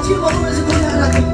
지금 먹으면서 노래 하나 더.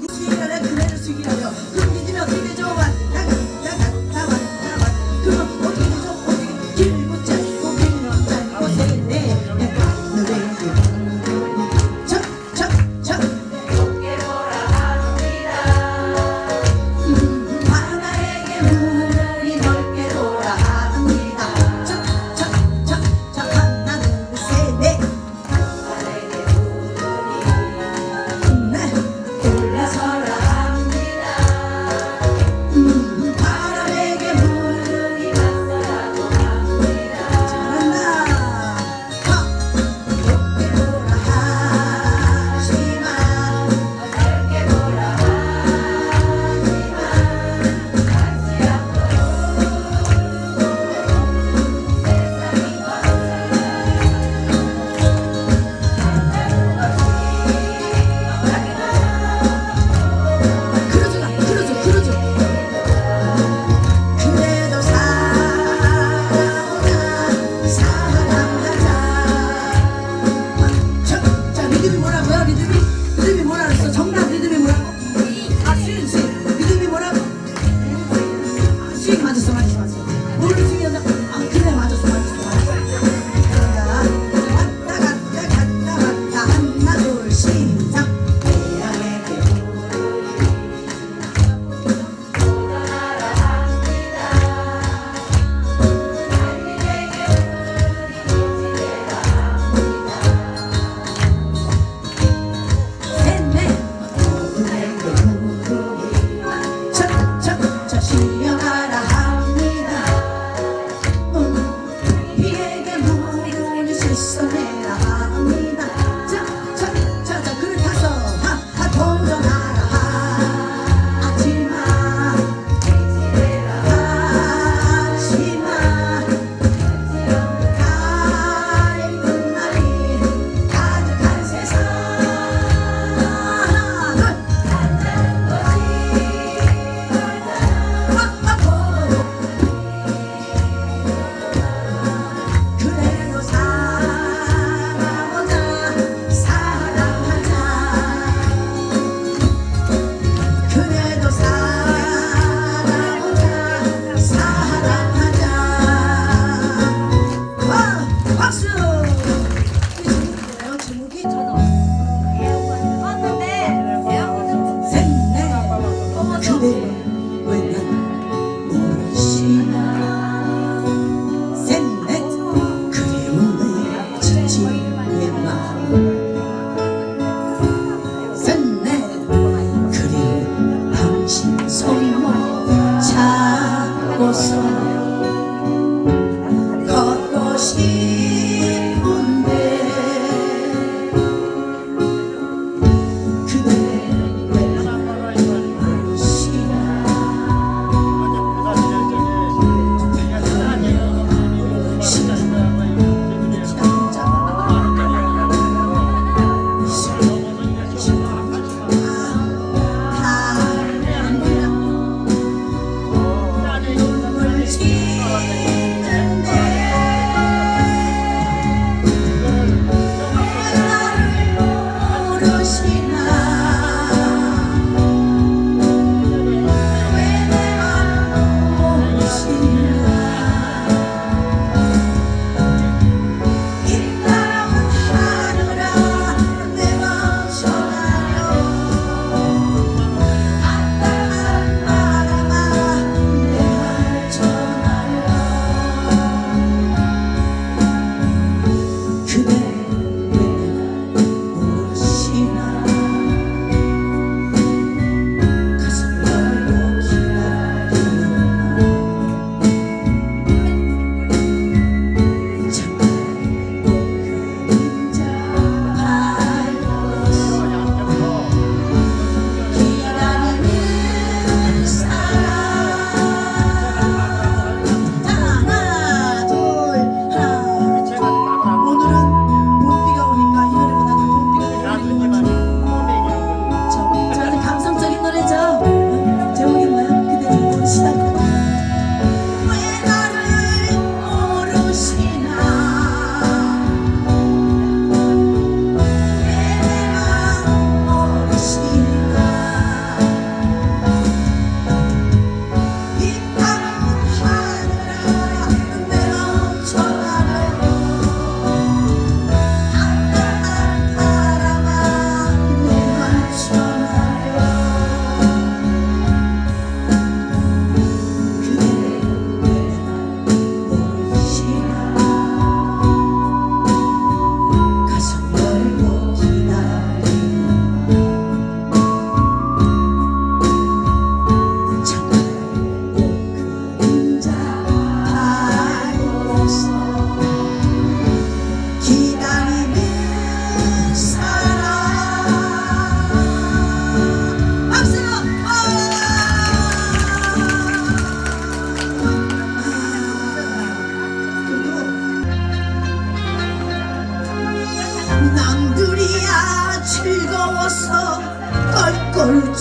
수익하려 그대를 수익하려 숨기지면 어떻게 되죠? 왔다가 그럼 어떻게 되죠? 어떻게 길고 짧고 길면 짧고 세네 척척척 높게 돌아갑니다. 하나에게 문이 넓게 돌아갑니다. 척척척척 하나 둘셋넷 하늘에게 문이 네. 올라서라 합니다.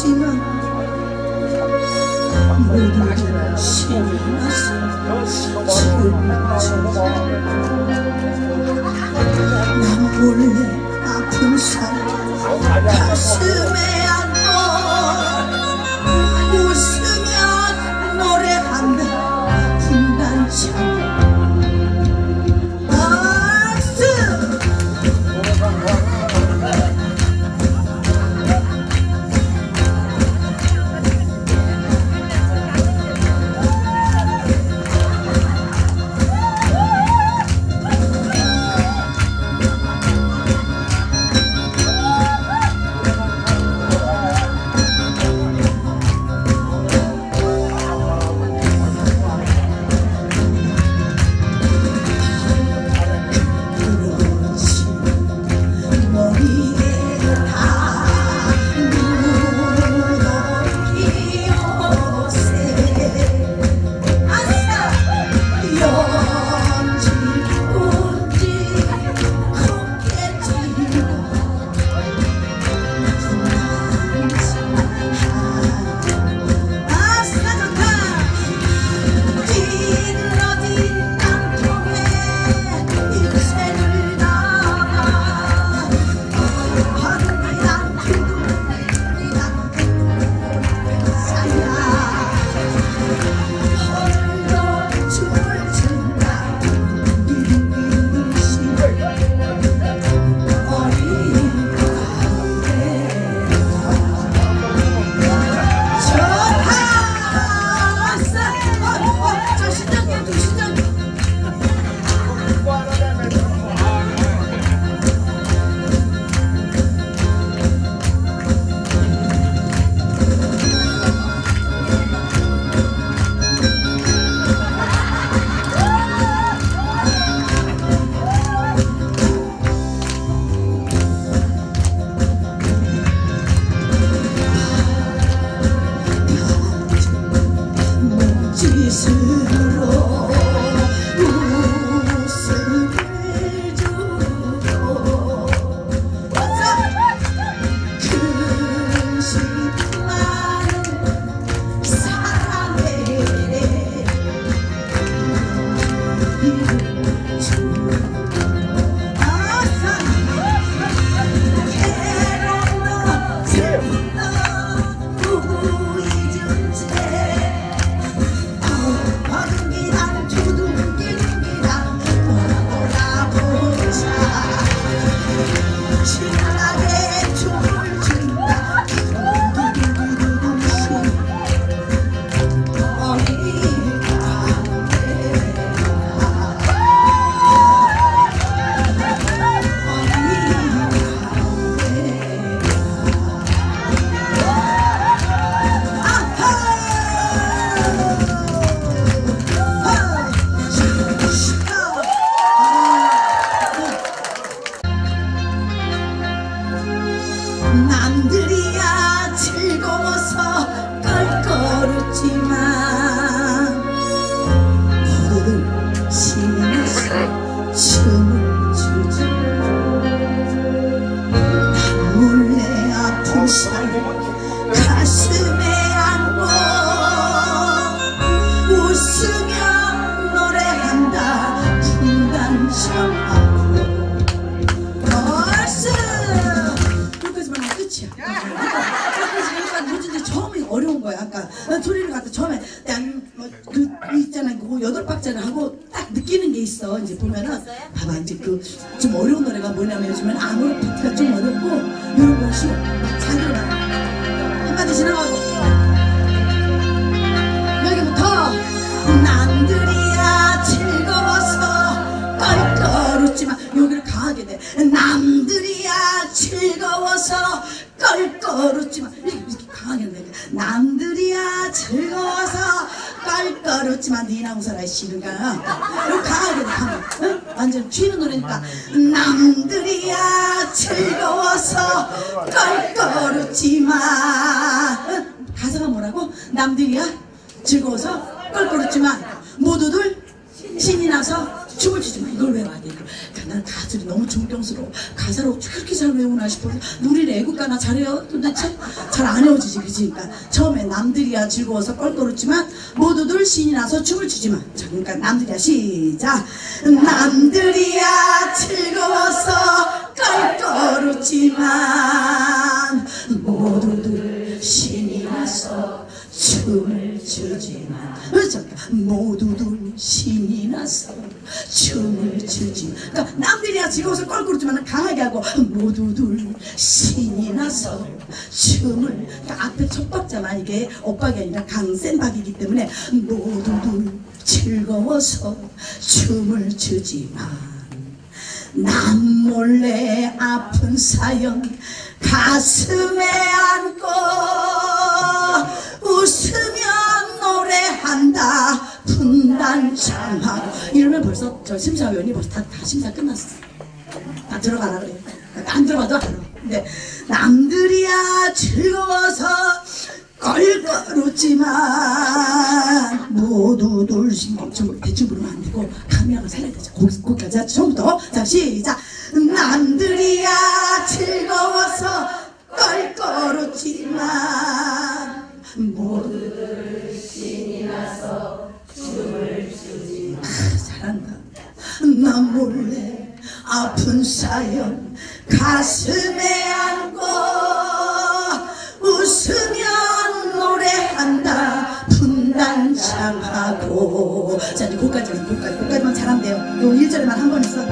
껄껄웃지만 모두 신이 나서 난 몰래 아픈 살 가슴에 안고 웃으며 노래한다 분단처럼 남들이야 즐거워서 껄껄웃지만 모두들 신나서 춤을 추지. 난 몰래 아픈 살 가슴에 안고 웃으며 노래한다 분단처럼. 처음에 어려운 거야. 아까 난 소리를 갖다 처음에 그 있잖아, 그 8박자를 하고 딱 느끼는 게 있어. 이제 보면은 봐봐, 이제 그 좀 어려운 노래가 뭐냐면 요즘엔 아무 파트가 좀 어렵고 이런 것이 잘 들어봐. 한마디 지나가고 여기부터 남들이야 즐거워서 껄껄웃지만 여기를 강하게 돼. 남들이야 즐거워서 껄껄웃지만 이렇게 강하게 돼. 남들이야 즐거워서 껄껄웃지만 니나 웃어라 씨르가 이렇게 강하게 돼. 강하게. 응? 완전 튀는 노래니까 남들이야 즐거워서 껄껄웃지만 응? 가사가 뭐라고? 남들이야 즐거워서 껄껄웃지만 모두들 신이 나서 춤을 추지 마. 이걸 외워야 돼. 그러니까 나는 가수들이 너무 존경스러워. 가사를 어떻게 그렇게 잘 외우나 싶어서 우리는 애국가나 잘해요? 도대체? 잘 안 외워지지, 그치? 그러니까 처음에 남들이야 즐거워서 껄껄웃지만 모두들 신이 나서 춤을 추지 마. 자, 그러니까 남들이야 시작. 남들이야 즐거워서 껄껄웃지만 모두들 신이 나서 춤을 추지만. 그렇죠. 모두들 신이 나서 춤을 추지. 그러니까 남들이야 즐거워서 껄끄럽지만 강하게 하고 모두들 신이 나서 춤을. 그러니까 앞에 첫 박자만 이게 엇박이 아니라 강센 박이기 때문에 모두들 즐거워서 춤을 추지만 남 몰래 아픈 사연 가슴에 안고 웃으며 노래한다 분단장하고. 이러면 벌써 저 심사위원이 벌써 다 심사 끝났어. 다 들어가라 그래. 안 들어가도 알아. 근데 남들이야 즐거워서 껄껄웃지만 모두들 대충 부르면 안 되고 감명을 살려야 되죠. 거기까지 처음부터. 자 시작. 남들이야 즐거워서 껄껄웃지만 모두들 신이 나서 춤을 추지. 잘한다. 남 몰래 아픈 사연 가슴에 안고 웃으며 노래한다 분단장하고. 자 이제 거기까지만 잘하면 돼요. 요 1절에만 한 번 있어.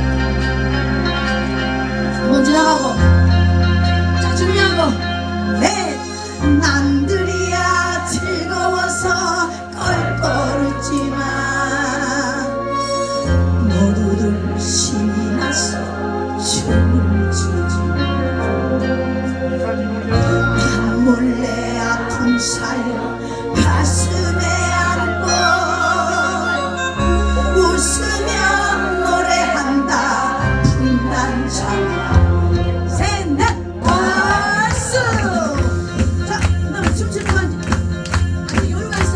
한번 지나가고. 자 준비하고. 네. 남들이야 즐거워서 껄껄웃지만 모두들 신이 나서 춤을 추지. 남 몰래 아픈 사연 가슴에 안고 웃으며 노래한다 분단장. 셋넷 박수. 자 그다음에 춤추는 건 아주 여유가 있어.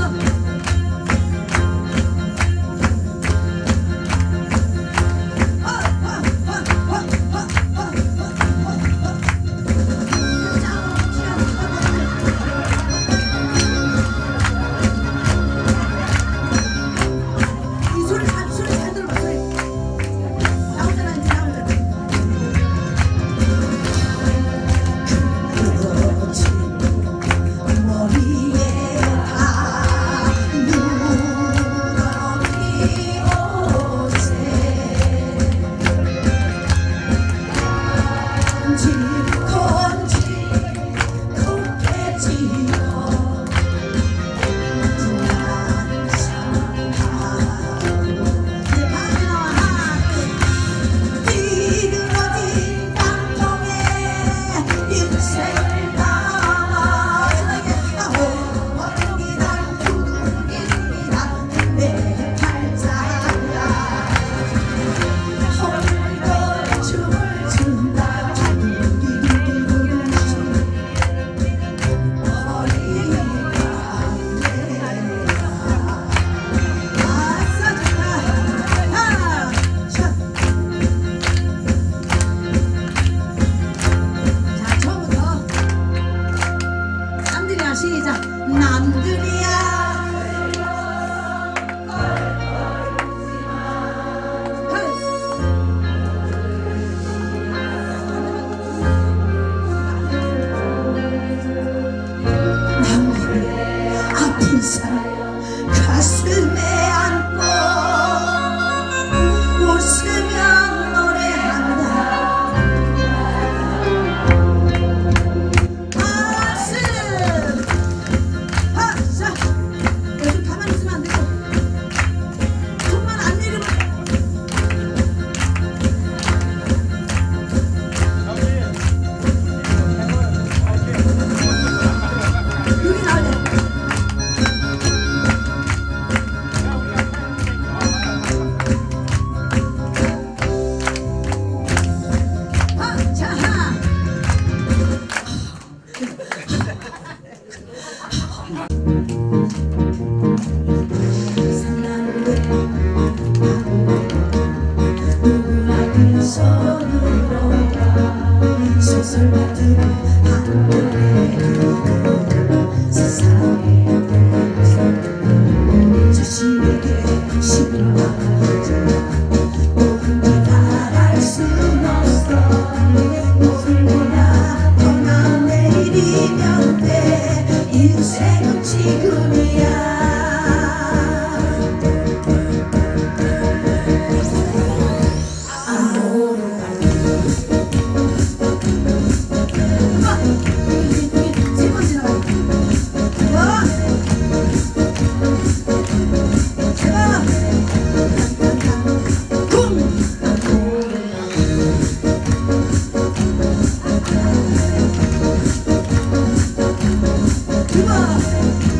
가슴에 안고 웃으며 노래한다. 박수! 박수! 요즘 가만히 있으면 안 되고 손만 안 내리면 여기 나와야 돼. 인생은 지금이야. 두 번.